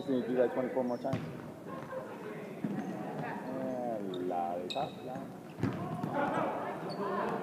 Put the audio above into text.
just need to do that 24 more times. And la de top, la.